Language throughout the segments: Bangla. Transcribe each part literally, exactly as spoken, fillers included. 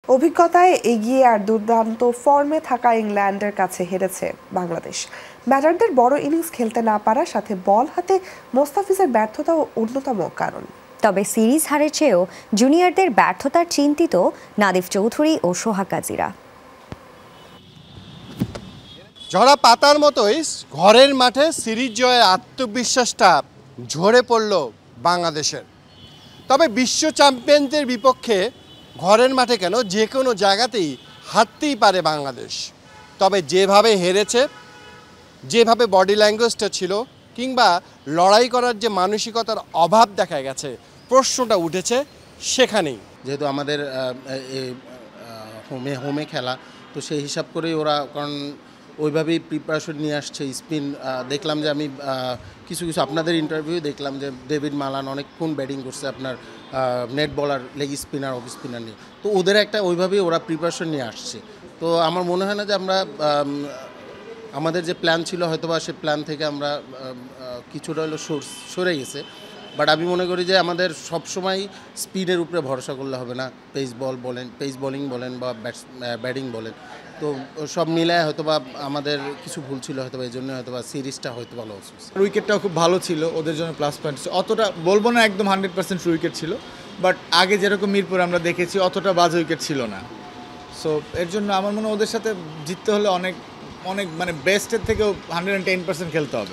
অভিজ্ঞতায় এগিয়ে আর দুর্দান্ত ফর্মে থাকা ইংল্যান্ডের কাছে হেরেছে বাংলাদেশ। ব্যাটারদের বড় ইনিংস খেলতে না পারার সাথে বল হাতে মোস্তাফিজের ব্যর্থতাও অন্যতম কারণ। তবে সিরিজ হারের চেয়েও জুনিয়রদের ব্যর্থতার চিন্তিত নাদিফ চৌধুরী ও সোহাগ গাজীরা। ঝরা পাতার মতোই ঘরের মাঠে সিরিজ জয়ের আত্মবিশ্বাসটা ঝরে পড়ল বাংলাদেশের। তবে বিশ্ব চ্যাম্পিয়নদের বিপক্ষে ঘরের মাঠে কেন যে কোনো জায়গাতেই হারতেই পারে বাংলাদেশ। তবে যেভাবে হেরেছে, যেভাবে বডি ল্যাঙ্গুয়েজটা ছিল, কিংবা লড়াই করার যে মানসিকতার অভাব দেখা গেছে, প্রশ্নটা উঠেছে সেখানেই। যেহেতু আমাদের হোমে হোমে খেলা, তো সেই হিসাব করেই ওরা, কারণ ওইভাবেই প্রিপারেশন নিয়ে আসছে। স্পিন দেখলাম যে আমি কিছু কিছু আপনাদের ইন্টারভিউ দেখলাম যে ডেভিড মালান অনেকক্ষণ ব্যাটিং করছে আপনার নেট বলার, লেগ স্পিনার, অফ স্পিনার নিয়ে। তো ওদের একটা ওইভাবেই ওরা প্রিপারেশন নিয়ে আসছে। তো আমার মনে হয় না যে আমরা আমাদের যে প্ল্যান ছিল হয়তো বা সে প্ল্যান থেকে আমরা কিছুটা হলো সরে গেছে। বাট আমি মনে করি যে আমাদের সবসময় স্পিডের উপরে ভরসা করলে হবে না। পেস বল বলেন, পেস বোলিং বলেন বা ব্যাটস ব্যাটিং বলেন, তো সব মিলায় হয়তো বা আমাদের কিছু ভুল ছিল, হয়তো বা এই জন্য হয়তো বা সিরিজটা হয়তো ভালো হচ্ছে। উইকেটটাও খুব ভালো ছিল, ওদের জন্য প্লাস পয়েন্ট। অতটা বলবো না একদম হান্ড্রেড পার্সেন্ট উইকেট ছিল, বাট আগে যেরকম মিরপুর আমরা দেখেছি অতটা বাজে উইকেট ছিল না। সো এর জন্য আমার মনে হয় ওদের সাথে জিততে হলে অনেক অনেক মানে বেস্টের থেকেও হান্ড্রেড অ্যান্ড টেন পার্সেন্ট খেলতে হবে।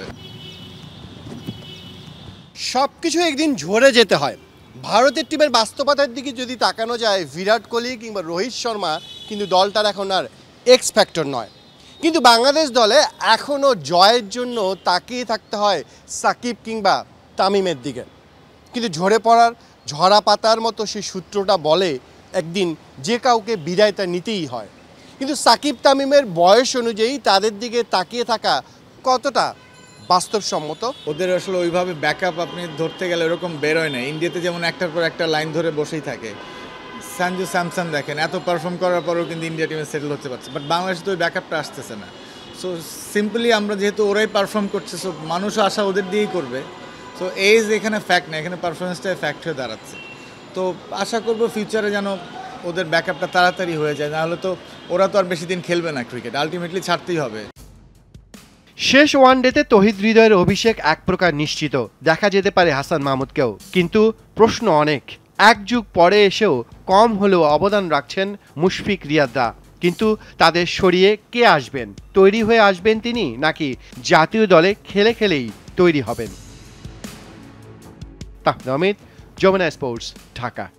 সব কিছু একদিন ঝরে যেতে হয়। ভারতের টিমের বাস্তবতার দিকে যদি তাকানো যায়, বিরাট কোহলি কিংবা রোহিত শর্মা কিন্তু দলটার এখন আর এক্স ফ্যাক্টর নয়। কিন্তু বাংলাদেশ দলে এখনও জয়ের জন্য তাকিয়ে থাকতে হয় সাকিব কিংবা তামিমের দিকে। কিন্তু ঝরে পড়ার ঝরা পাতার মতো সেই সূত্রটা বলে একদিন যে কাউকে বিদায়টা নিতেই হয়। কিন্তু সাকিব তামিমের বয়স অনুযায়ী তাদের দিকে তাকিয়ে থাকা কতটা বাস্তবসম্মত? ওদের আসলে ওইভাবে ব্যাকআপ আপনি ধরতে গেলে ওরকম বেরোয় না। ইন্ডিয়াতে যেমন একটার পর একটা লাইন ধরে বসেই থাকে। সঞ্জু স্যামসন দেখেন, এত পারফর্ম করার পরেও কিন্তু ইন্ডিয়া টিমে সেটেল হতে পারছে, বাট বাংলাদেশে তো ওই ব্যাকআপটা আসতেছে না। সো সিম্পলি আমরা যেহেতু ওরাই পারফর্ম করছে, সো মানুষও আশা ওদের দিয়েই করবে। সো এজ এখানে ফ্যাক্ট না, এখানে পারফরমেন্সটাই ফ্যাক্ট হয়ে দাঁড়াচ্ছে। তো আশা করবো ফিউচারে যেন ওদের ব্যাকআপটা তাড়াতাড়ি হয়ে যায়, নাহলে তো ওরা তো আর বেশি দিন খেলবে না ক্রিকেট, আলটিমেটলি ছাড়তেই হবে। শেষ ওয়ানডেতে তহিদ হৃদয়ের অভিষেক এক প্রকার নিশ্চিত, দেখা যেতে পারে হাসান মাহমুদকেও। কিন্তু প্রশ্ন অনেক। এক যুগ পরে এসেও কম হলেও অবদান রাখছেন মুশফিক রিয়াদরা। কিন্তু তাদের সরিয়ে কে আসবেন? তৈরি হয়ে আসবেন তিনি, নাকি জাতীয় দলে খেলে খেলেই তৈরি হবেন? তাহমিদ, যমুনা স্পোর্টস, ঢাকা।